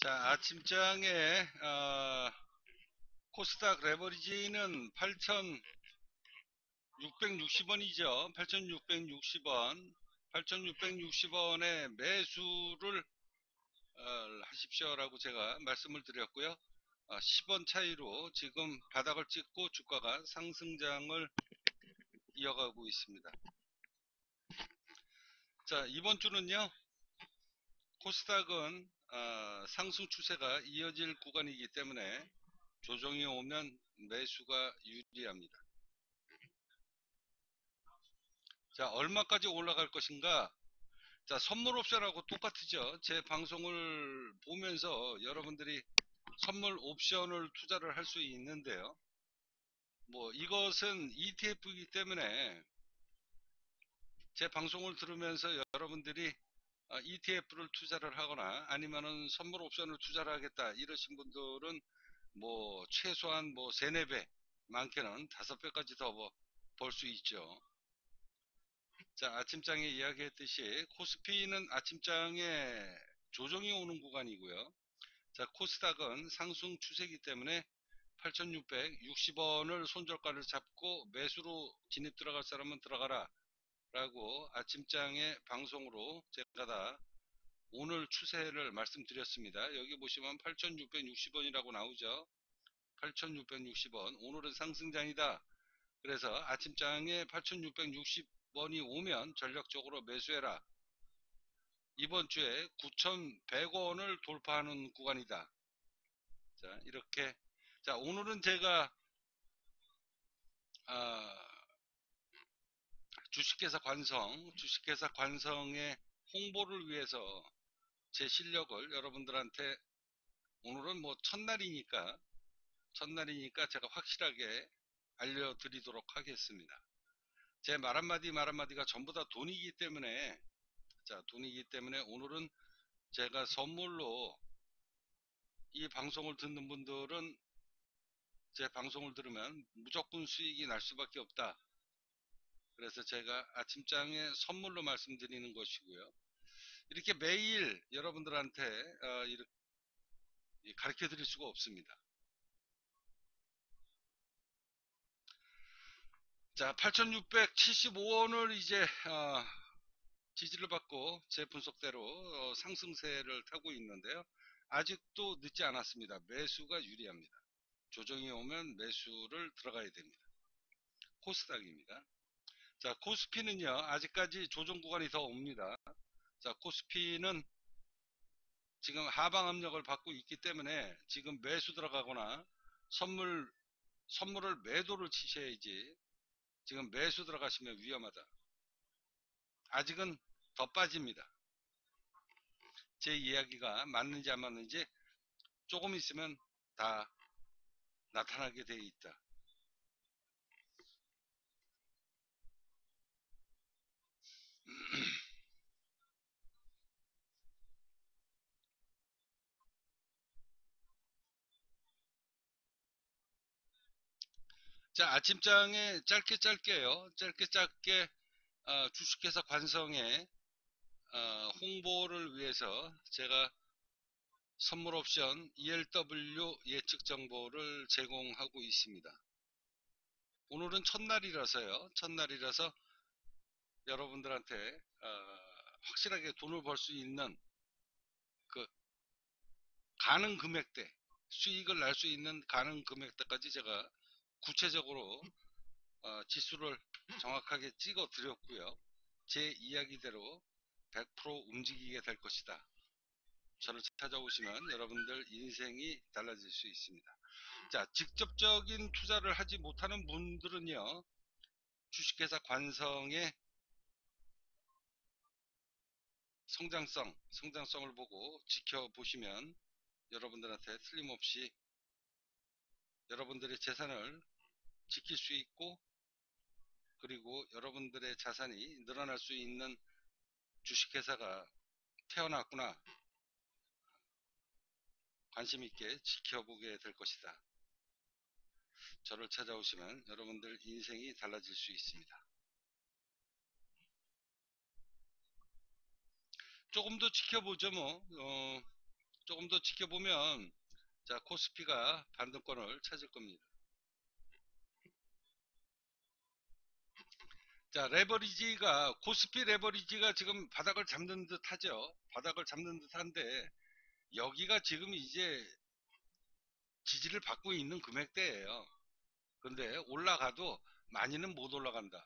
자, 아침장에 코스닥 레버리지는 8,660원이죠. 8,660원. 8,660원에 매수를 하십시오라고 제가 말씀을 드렸고요. 10원 차이로 지금 바닥을 찍고 주가가 상승장을 이어가고 있습니다. 자, 이번 주는요. 코스닥은 상승 추세가 이어질 구간이기 때문에 조정이 오면 매수가 유리합니다. 자, 얼마까지 올라갈 것인가? 자, 선물 옵션하고 똑같죠. 제 방송을 보면서 여러분들이 선물 옵션을 투자를 할 수 있는데요. 뭐 이것은 ETF이기 때문에 제 방송을 들으면서 여러분들이 ETF를 투자를 하거나 아니면은 선물 옵션을 투자를 하겠다 이러신 분들은 뭐 최소한 뭐 3, 4배, 많게는 5배까지 더 벌 수 있죠. 자, 아침장에 이야기했듯이 코스피는 아침장에 조정이 오는 구간이고요. 자, 코스닥은 상승 추세이기 때문에 8,660원을 손절가를 잡고 매수로 진입 들어갈 사람은 들어가라 라고 아침장에 방송으로 제가 다 오늘 추세를 말씀드렸습니다. 여기 보시면 8,660원이라고 나오죠. 8,660원. 오늘은 상승장이다. 그래서 아침장에 8,660원이 오면 전략적으로 매수해라. 이번 주에 9,100원을 돌파하는 구간이다. 자, 이렇게. 자, 오늘은 제가 주식회사 관성의 홍보를 위해서 제 실력을 여러분들한테 오늘은 뭐 첫날이니까 제가 확실하게 알려드리도록 하겠습니다. 제 말 한마디가 전부 다 돈이기 때문에 오늘은 제가 선물로 이 방송을 듣는 분들은 제 방송을 들으면 무조건 수익이 날 수밖에 없다. 그래서 제가 아침장에 선물로 말씀드리는 것이고요. 이렇게 매일 여러분들한테 이렇게 가르쳐 드릴 수가 없습니다. 자, 8,675원을 이제 지지를 받고 제 분석대로 상승세를 타고 있는데요. 아직도 늦지 않았습니다. 매수가 유리합니다. 조정이 오면 매수를 들어가야 됩니다. 코스닥입니다. 자, 코스피는요, 아직까지 조정 구간이 더 옵니다. 자, 코스피는 지금 하방 압력을 받고 있기 때문에 지금 매수 들어가거나 선물을 매도를 치셔야지. 지금 매수 들어가시면 위험하다. 아직은 더 빠집니다. 제 이야기가 맞는지 안 맞는지 조금 있으면 다 나타나게 되어 있다. 자, 아침장에 짧게요. 짧게 주식회사 관성의 홍보를 위해서 제가 선물 옵션 ELW 예측 정보를 제공하고 있습니다. 오늘은 첫날이라서 여러분들한테 확실하게 돈을 벌 수 있는 그 가능 금액대, 수익을 날 수 있는 가능 금액대까지 제가 구체적으로 지수를 정확하게 찍어 드렸고요. 제 이야기대로 100% 움직이게 될 것이다. 저를 찾아오시면 여러분들 인생이 달라질 수 있습니다. 자, 직접적인 투자를 하지 못하는 분들은요, 주식회사 관성의 성장성을 보고 지켜보시면 여러분들한테 틀림없이 여러분들의 재산을 지킬 수 있고, 그리고 여러분들의 자산이 늘어날 수 있는 주식회사가 태어났구나, 관심 있게 지켜보게 될 것이다. 저를 찾아오시면 여러분들 인생이 달라질 수 있습니다. 조금 더 지켜보죠. 조금 더 지켜보면 자 코스피가 반등권을 찾을 겁니다. 자 레버리지가 코스피 레버리지가 지금 바닥을 잡는 듯 하죠. 바닥을 잡는 듯 한데 여기가 지금 이제 지지를 받고 있는 금액대예요. 근데 올라가도 많이는 못 올라간다.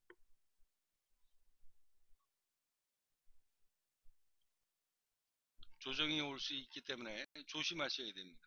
조정이 올 수 있기 때문에 조심하셔야 됩니다.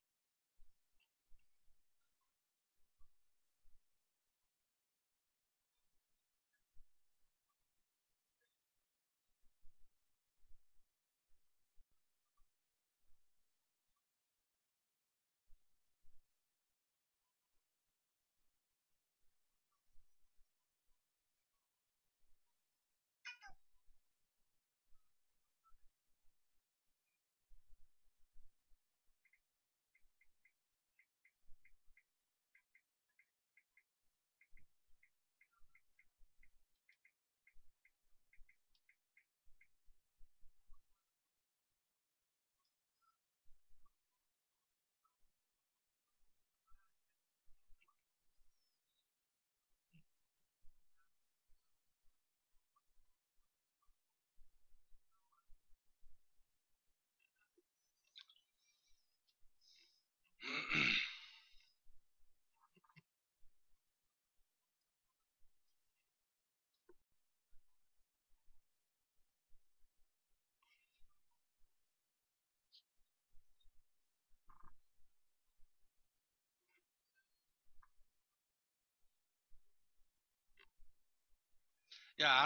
야,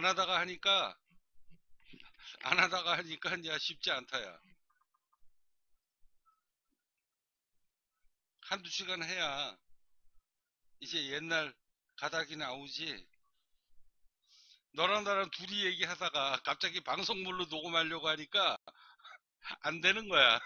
안 하다가 하니까 야 쉽지 않다야. 한두 시간 해야 이제 옛날 가닥이 나오지. 너랑 나랑 둘이 얘기하다가 갑자기 방송물로 녹음하려고 하니까 안 되는 거야.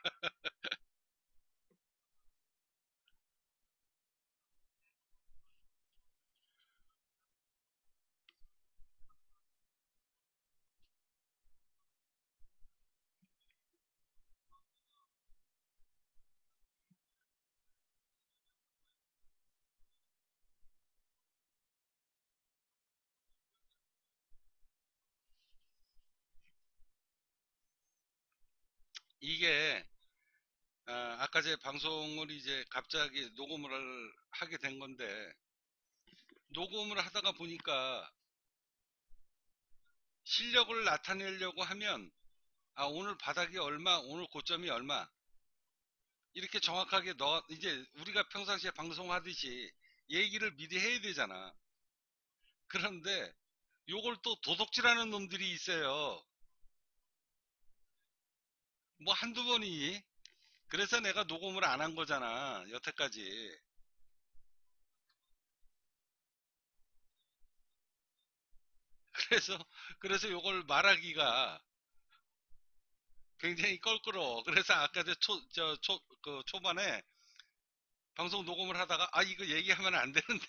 이게 아까 제 방송을 이제 갑자기 녹음을 하게 된 건데 녹음을 하다가 보니까 실력을 나타내려고 하면 오늘 바닥이 얼마 오늘 고점이 얼마 이렇게 정확하게 이제 우리가 평상시에 방송하듯이 얘기를 미리 해야 되잖아. 그런데 요걸 또 도둑질하는 놈들이 있어요. 뭐 한두 번이. 그래서 내가 녹음을 안 한 거잖아 여태까지. 그래서 요걸 말하기가 굉장히 껄끄러워. 그래서 아까 그 초반에 방송 녹음을 하다가 이거 얘기하면 안 되는데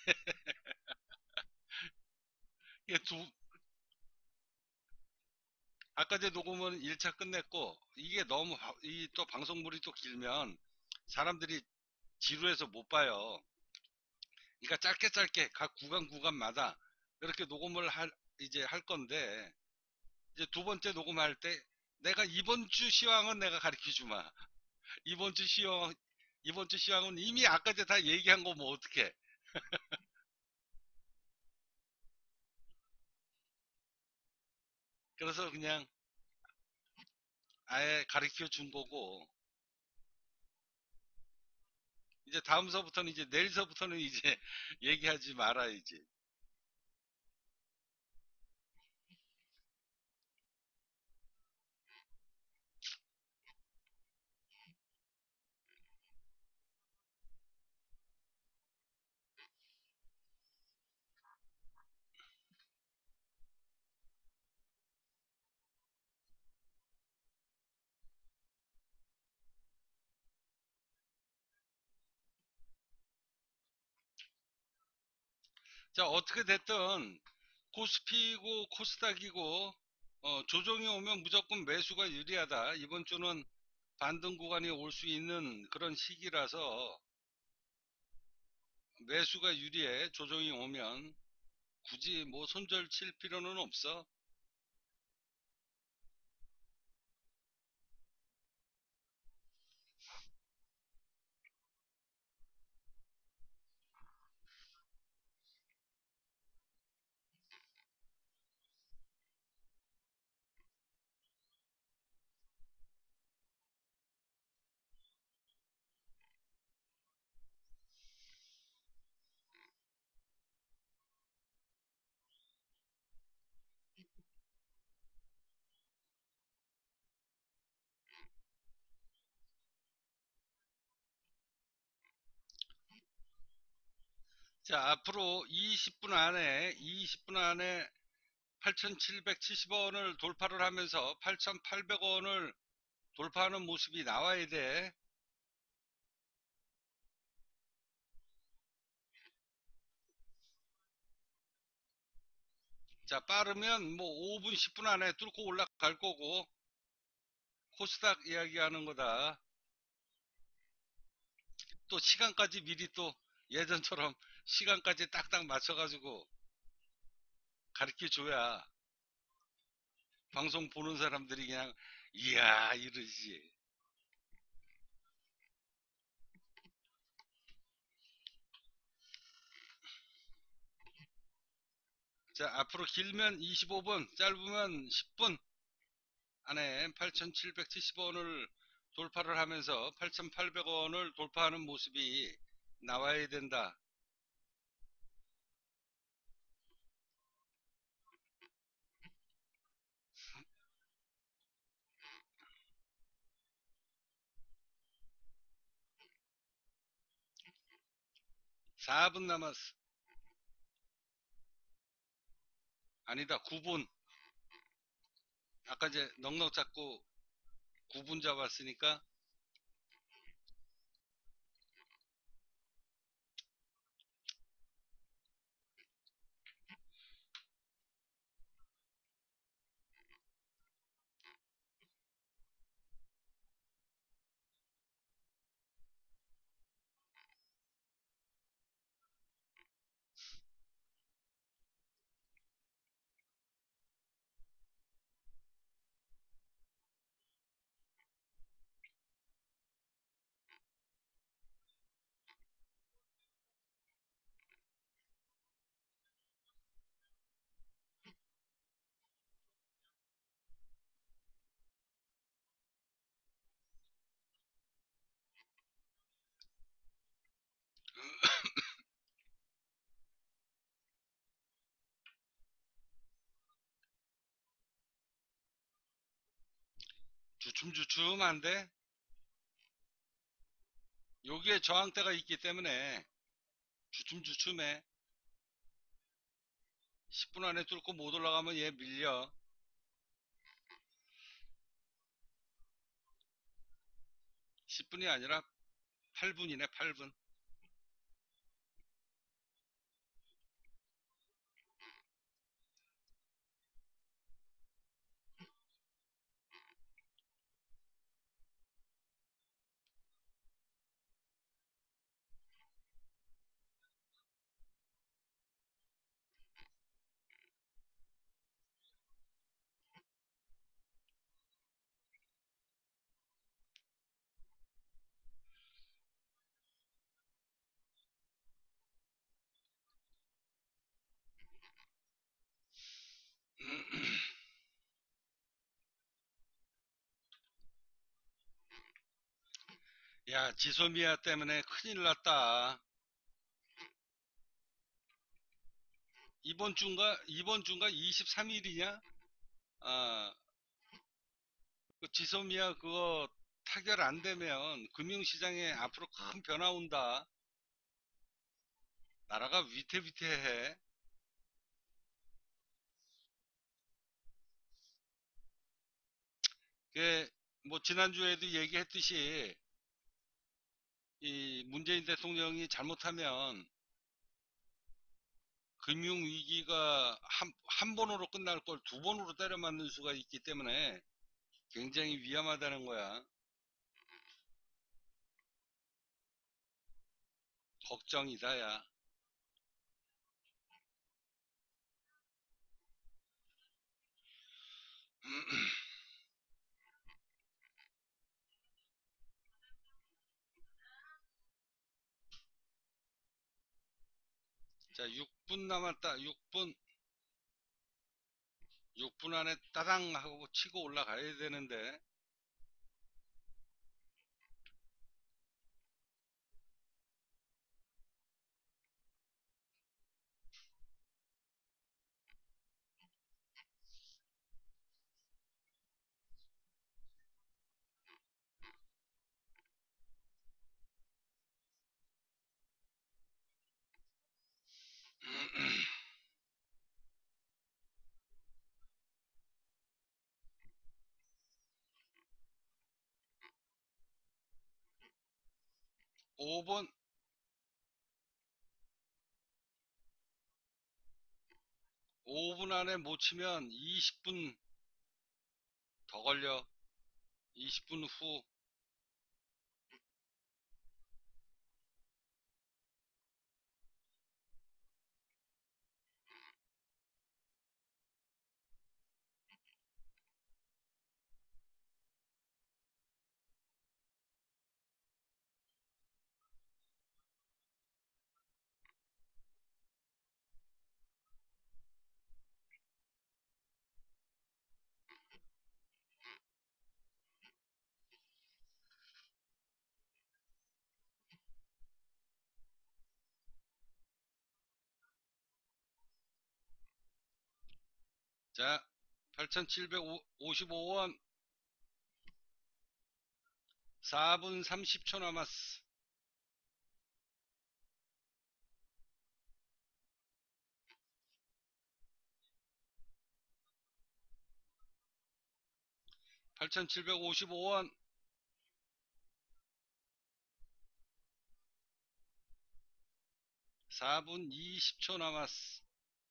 이게 아까 제 녹음은 1차 끝냈고 이게 너무 이 또 방송물이 또 길면 사람들이 지루해서 못 봐요. 그러니까 짧게 짧게 각 구간마다 이렇게 녹음을 이제 할 건데 이제 두 번째 녹음할 때 내가 이번 주 시황은 내가 가르쳐 주마. 이번 주 시황 이번 주 시황은 이미 아까 제 다 얘기한 거 뭐 어떻게. 그래서 그냥 아예 가르쳐 준 거고 이제 다음서부터는 이제 내일서부터는 이제 얘기하지 말아야지. 자, 어떻게 됐든 코스피고 코스닥이고 조정이 오면 무조건 매수가 유리하다. 이번 주는 반등 구간이 올 수 있는 그런 시기라서 매수가 유리해. 조정이 오면 굳이 뭐 손절 칠 필요는 없어. 자, 앞으로 20분 안에 8,770원을 돌파를 하면서 8,800원을 돌파하는 모습이 나와야 돼. 자, 빠르면 뭐 5분, 10분 안에 뚫고 올라갈 거고, 코스닥 이야기하는 거다. 또 시간까지 미리 또 예전처럼 시간까지 딱딱 맞춰가지고 가르쳐 줘야 방송 보는 사람들이 그냥 이야 이러지. 자, 앞으로 길면 25분, 짧으면 10분 안에 8,770원을 돌파를 하면서 8,800원을 돌파하는 모습이 나와야 된다. 4분 남았어. 아니다, 9분. 아까 이제 넉넉 잡고 9분 잡았으니까 주춤주춤한데 여기에 저항대가 있기 때문에 주춤주춤해. 10분 안에 뚫고 못 올라가면 얘 밀려. 10분이 아니라 8분이네, 8분. 야, 지소미아 때문에 큰일 났다. 이번 주인가 23일이냐? 아, 그 지소미아 그거 타결 안 되면 금융시장에 앞으로 큰 변화 온다. 나라가 위태위태해. 그, 뭐, 지난주에도 얘기했듯이, 이 문재인 대통령이 잘못하면 금융위기가 한 번으로 끝날 걸 두 번으로 때려 맞는 수가 있기 때문에 굉장히 위험하다는 거야. 걱정이다, 야. 자, 6분 남았다. 6분 안에 따당 하고 치고 올라가야 되는데. 음, 5분, 5분 안에 못 치면 20분 더 걸려. 20분 후. 자, 8,755원. 4분 30초 남았어. 8,755원. 4분 20초 남았어.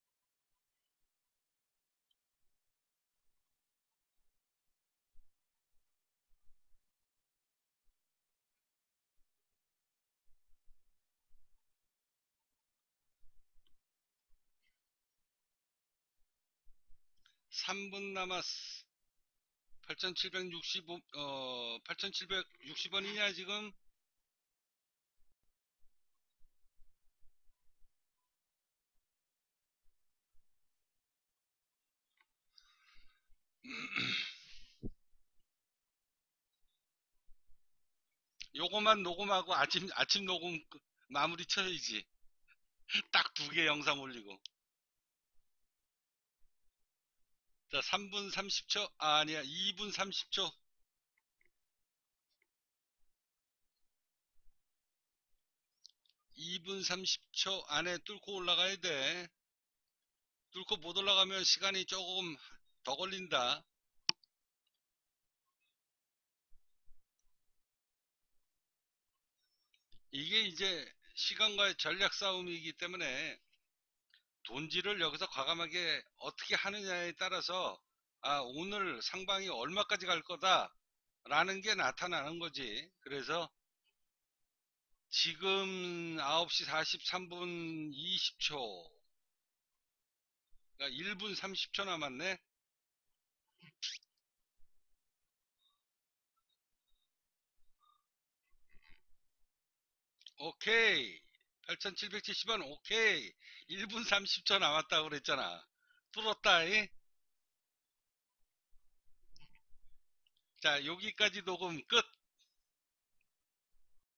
3분 남았어. 8,765, 8,760원이냐, 지금? 요거만 녹음하고 아침 녹음 마무리 쳐야지. 딱 두 개 영상 올리고. 자, 3분 30초. 아, 아니야. 2분 30초. 2분 30초 안에 뚫고 올라가야 돼. 뚫고 못 올라가면 시간이 조금 더 걸린다. 이게 이제 시간과의 전략 싸움이기 때문에 돈질을 여기서 과감하게 어떻게 하느냐에 따라서 오늘 상방이 얼마까지 갈 거다라는 게 나타나는 거지. 그래서 지금 9시 43분 20초, 그러니까 1분 30초 남았네. 오케이. 8,770원, 오케이. 1분 30초 남았다고 그랬잖아. 뚫었다. 이? 자, 여기까지 녹음 끝.